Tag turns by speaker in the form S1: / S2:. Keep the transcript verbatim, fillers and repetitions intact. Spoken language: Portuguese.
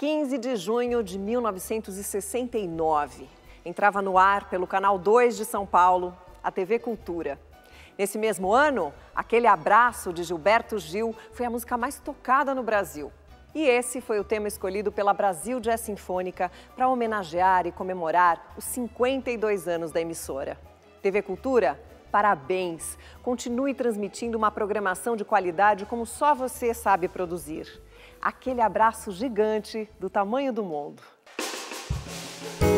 S1: quinze de junho de mil novecentos e sessenta e nove. Entrava no ar pelo Canal dois de São Paulo, a T V Cultura. Nesse mesmo ano, Aquele Abraço de Gilberto Gil foi a música mais tocada no Brasil. E esse foi o tema escolhido pela Brasil Jazz Sinfônica para homenagear e comemorar os cinquenta e dois anos da emissora. T V Cultura, parabéns! Continue transmitindo uma programação de qualidade como só você sabe produzir. Aquele abraço gigante do tamanho do mundo.